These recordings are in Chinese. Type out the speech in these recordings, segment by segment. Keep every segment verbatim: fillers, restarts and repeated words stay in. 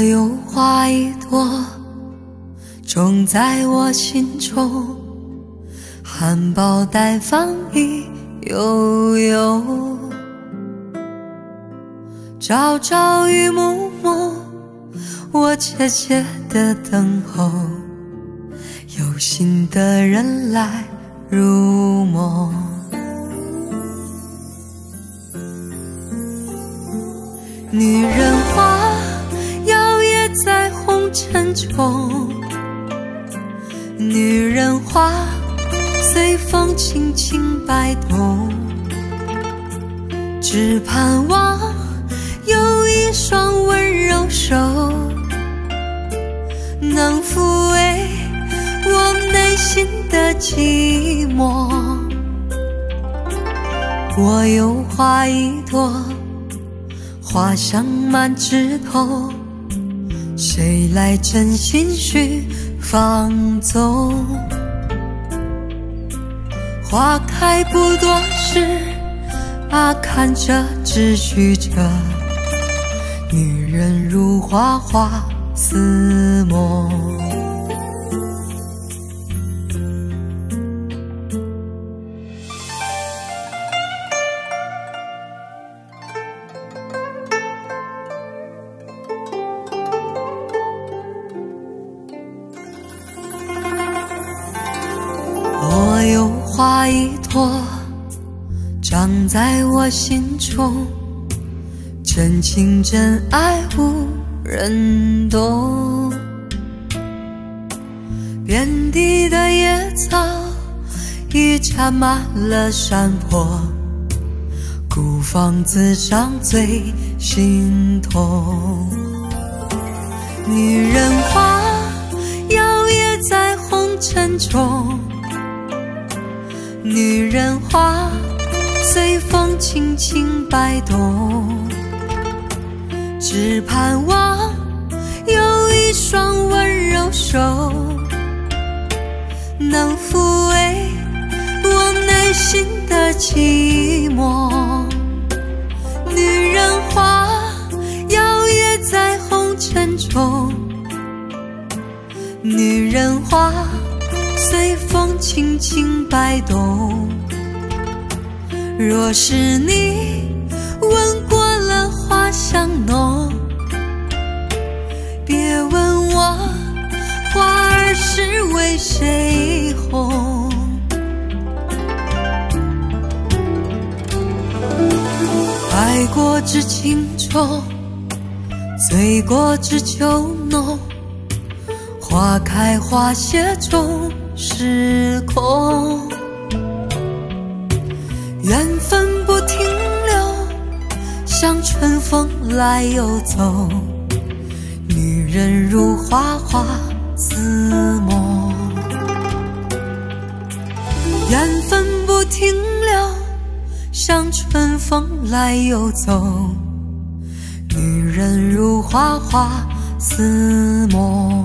有花一朵，种在我心中，含苞待放一悠悠，朝朝与暮暮，我切切地等候，有心的人来入梦。女人花摇曳在红尘中，女人花随风轻轻摆动，只盼望有一双温柔手，能抚慰我内心的寂寞。我有花一朵，花香满枝头，谁来真心去放纵？花开不多时，啊，看着只虚着，女人如花花似梦。我有花一朵，长在我心中，真情真爱无人懂。遍地的野草已占满了山坡，孤芳自赏最心痛。女人花摇曳在红尘中，女人花随风轻轻摆动，只盼望有一双温柔手，能抚慰我内心的寂寞。女人花摇曳在红尘中，女人花随风轻轻摆动。若是你闻过了花香浓，别问我花儿是为谁红。爱过知情重，醉过知酒浓，花开花谢终是空。缘分不停留，像春风来又走，女人如花花似梦。缘分不停留，像春风来又走，女人如花花似梦。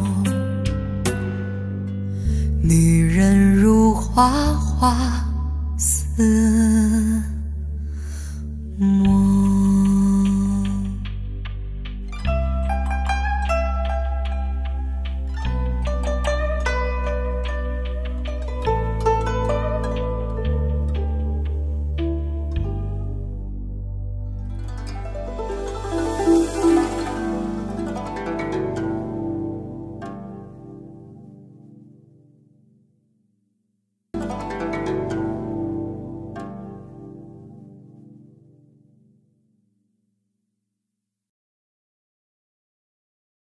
女人如花花似梦。